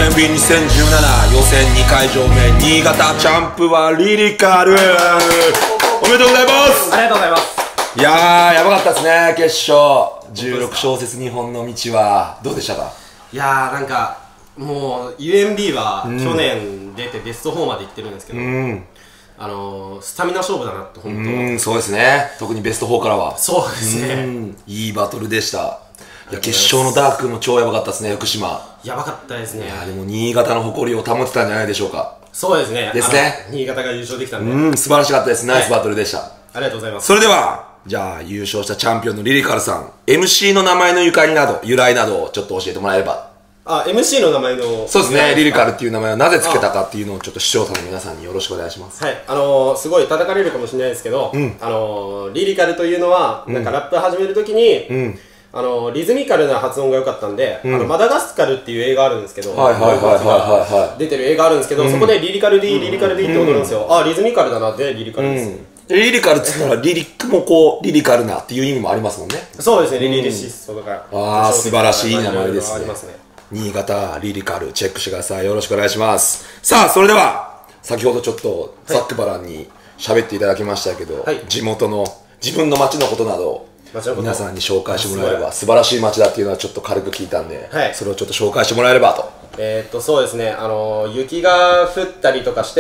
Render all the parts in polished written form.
UMB2017 予選2会場目新潟チャンプはリリカル、おめでとうございます。 ありがとうございます。 いやー、やばかったですね、決勝。16小節2本の道はどうでしたか？ いやー、なんかもう UMB は去年出てベスト4まで行ってるんですけど、スタミナ勝負だなって本当。 そうですね、特にベスト4からは。 そうですね。 いいバトルでした。いや、決勝のダークも超やばかったですね、福島。 やばかったですね。 いやでも新潟の誇りを保ってたんじゃないでしょうか。 そうですね。 ですね。 新潟が優勝できたんで。 素晴らしかったです。ナイスバトルでした。 ありがとうございます。 それでは、じゃあ優勝したチャンピオンのリリカルさん、MC の名前の由来などをちょっと教えてもらえれば。 MC の名前の。 そうですね、リリカルっていう名前をなぜ付けたかっていうのをちょっと視聴者の皆さんによろしくお願いします。 はい、すごい叩かれるかもしれないですけど、リリカルというのは、なんかラップ始めるときに、リズミカルな発音が良かったんで、マダガスカルっていう映画あるんですけど、出てる映画あるんですけど、そこでリリカル D、リリカル D って踊るんですよ。リズミカルだなってリリカルです。 リリカルっつったらリリックもこうリリカルなっていう意味もありますもんね。 そうですね、リリシストとか。 素晴らしい名前ですね。新潟リリカルチェックしてください。よろしくお願いします。さあ、それでは先ほどちょっとざっくばらんに喋っていただきましたけど、地元の自分の町のことなどを皆さんに紹介してもらえれば、素晴らしい町だっていうのはちょっと軽く聞いたんで、それをちょっと紹介してもらえればと。 そうですね、雪が降ったりとかして、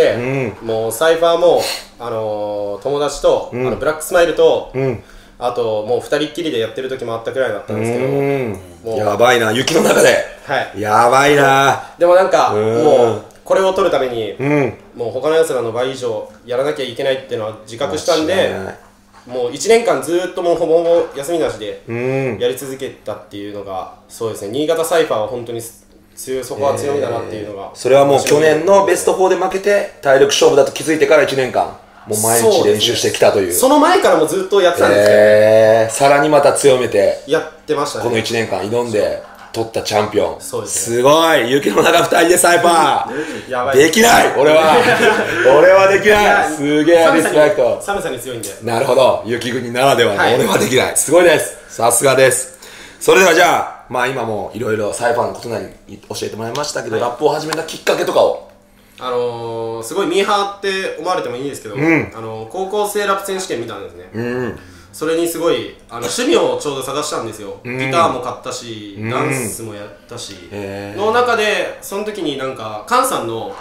もうサイファーも、友達と、ブラックスマイルと、あともう2人っきりでやってる時もあったくらいだったんですけど、 やばいな、雪の中で。やばいな。 でもなんか、もうこれを取るために、もう他のやつらの倍以上やらなきゃいけないっていうのは自覚したんで、もう1年間ずっともうほぼほぼ休みなしでやり続けたっていうのが、そうですね、新潟サイファーは本当にそこは強みだなっていうのが。それはもう去年のベスト4で負けて体力勝負だと気づいてから1年間もう毎日練習してきたという。 その前からもずっとやってたんですけど、 さらにまた強めてやってましたね。 この1年間挑んで取ったチャンピオン。すごい。雪の中2人でサイファーできない。俺はできない。すげえリスペクト。 寒さに強いんで。 なるほど、雪国ならではの俺はできない。すごいです。さすがです。それではじゃあ、まあ今もいろいろサイファーのことなり教えてもらいましたけど、ラップを始めたきっかけとかを。 すごいミーハーって思われてもいいんですけど、高校生ラップ選手権見たんですね。それにすごい趣味をちょうど探したんですよ。ギターも買ったし、ダンスもやったしの中で、その時になんかカンさんの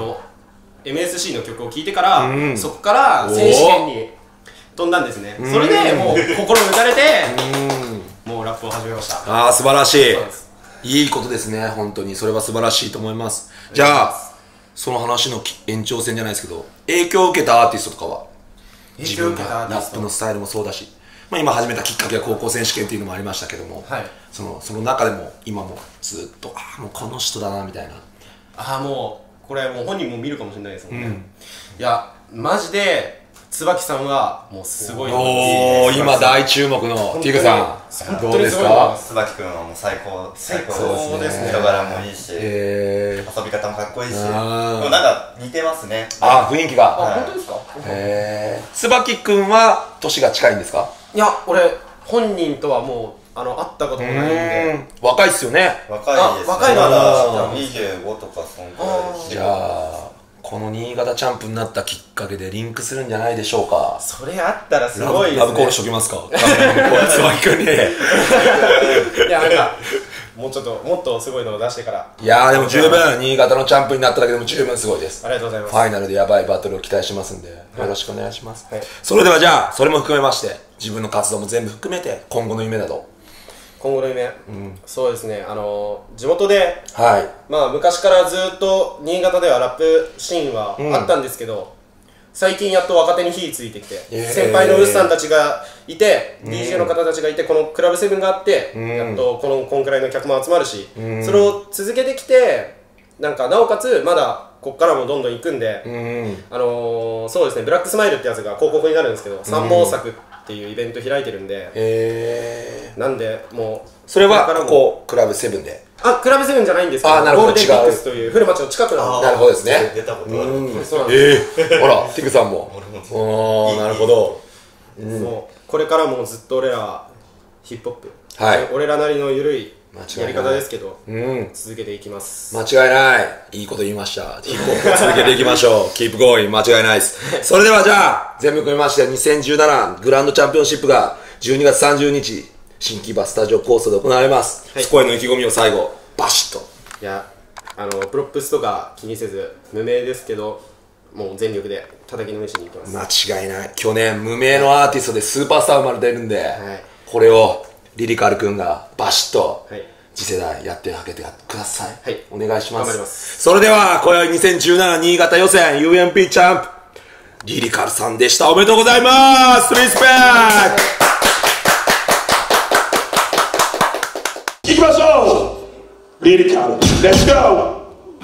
MSC の曲を聴いてから、そこから選手権に飛んだんですね。それでもう心打たれて、もうラップを始めました。 素晴らしい。いいことですね、本当に。それは素晴らしいと思います。じゃあその話の延長線じゃないですけど、影響を受けたアーティストとかは？自分がラップのスタイルもそうだし、今始めたきっかけは高校選手権っていうのもありましたけども、その中でも今もずっともうこの人だなみたいな。 もうこれもう本人も見るかもしれないですもんね。いやマジで椿さんはもうすごい。 今大注目のティグさん、どうですか？ 椿君はもう最高ですね。 人柄もいいし、遊び方もかっこいいし、でもなんか似てますね。 雰囲気が。 本当ですか？ 椿君は年が近いんですか？ いや、俺本人とはもう会ったこともないんで。 若いっすよね。 若いです。 若いのは 25とかそんくらいです。 じゃあこの新潟チャンプになったきっかけでリンクするんじゃないでしょうか。 それあったらすごいですね。 ラブコールしときますか。椿君に。いや、なんかもっとすごいのを出してから。 いやー、でも十分新潟のチャンプになっただけでも十分すごいです。 ありがとうございます。 ファイナルでやばいバトルを期待しますんで、よろしくお願いします。それではじゃあそれも含めまして、自分の活動も全部含めて今後の夢など。 今後の夢、そうですね、地元で、昔からずっと新潟ではラップシーンはあったんですけど、最近やっと若手に火ついてきて、先輩のウッさんたちがいて、DJ の方たちがいて、このクラブセブンがあって、やっとこんくらいの客も集まるし、それを続けてきて、なんかなおかつまだこっからもどんどん行くんで、そうですね、ブラックスマイルってやつが広告になるんですけど、三毛作っていうイベント開いてるんで、なんでもうそれはここクラブセブンで。 クラブセブンじゃないんですけど、ゴールデンピックスという古町の近くなんで。 なるほどですね。 出たことある。 ほらティグさんも。なるほど。 これからもずっと俺らヒップホップ、俺らなりのゆるいやり方ですけど、続けていきます。 間違いない。いいこと言いました。ヒップホップ続けていきましょう。Keep going。間違いないです。それではじゃあ、全部組みまして、2017グランドチャンピオンシップが12月30日、新木場スタジオコーストで行われます。そこへの意気込みを最後、バシッと。 いや、プロップスとか気にせず、無名ですけど、もう全力で叩きのめしにいきます。 間違いない。去年、無名のアーティストでスーパースター生まれてるんで、これをリリカル君がバシッと次世代やってあげてください。お願いします。 頑張ります。 それでは、今宵2017新潟予選 UMP チャンプ、リリカルさんでした。おめでとうございます。リスペクト。いきましょう。リリカル、レッツゴー。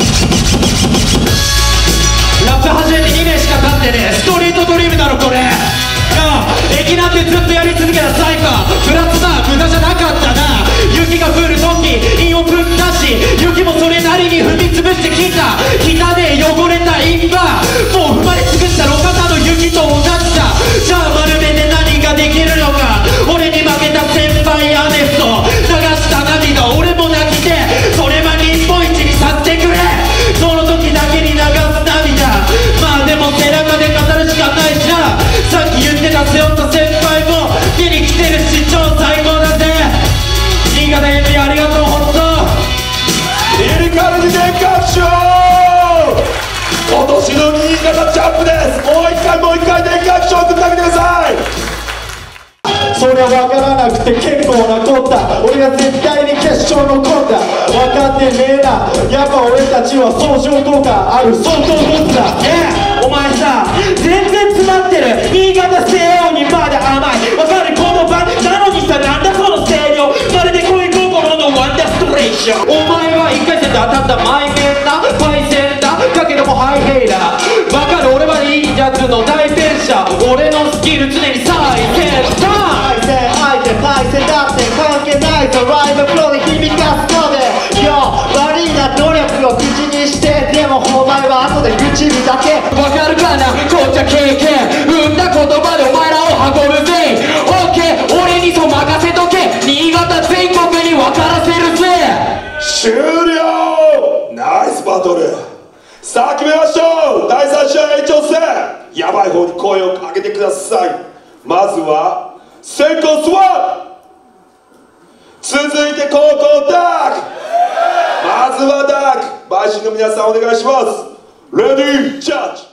ラップ始めて2年しか経ってねえ。ストリートドリームだろこれ。駅なんてずっとやり続けたサイファー。プラスさ無駄じゃなかったな。雪が降る時韻をぶっ出し、雪もそれなりに踏みつぶしてきた。汚ねえ汚れたインバー、もう踏まれ尽くした路肩の雪と同じだ。じゃあ丸めて何ができるのか。俺に負けた先輩アネスト、流した涙俺も泣きて、それは日本一にさせてくれ。その時だけに流す涙、まあでも背中で語るしかないじゃん。さっき言ってた背負った先輩も見に来てるし超最高だぜ。新潟エビありがとうホット。 リリカルに年間賞、今年の新潟チャンプです。もう一回年間賞送ってあげてください。 そりゃ分からなくて結構なこった。俺が絶対に決勝残った。分かってねえな、やっぱ俺たちは相乗効果ある相当ボスだ。お前さ全然詰まってる。新潟西洋にまだ甘い。分かるこの場なのにさ、なんだこの声量。まるで恋心のワンダーストレーション。お前は1回戦で当たったマイメンなパイセンだ。だけどもハイヘイラー。分かる俺はいいやつの代弁者。俺のスキル常に最先端。対戦だって関係ないぞ。ライブフローで響かすので悪いな努力を口にして。でもお前は後で口にだけ。わかるかなこっちゃ経験生んだ言葉でお前らを運ぶぜ。オッケー俺にと任せとけ。新潟全国に渡らせるぜ。 終了。ナイスバトル。さあ決めましょう。第3試合延長戦。やばい方に声をかけてください。まずは先攻スワン、続いて後攻ダーク。まずはダーク、バイシンの皆さんお願いします。レディージャッジ。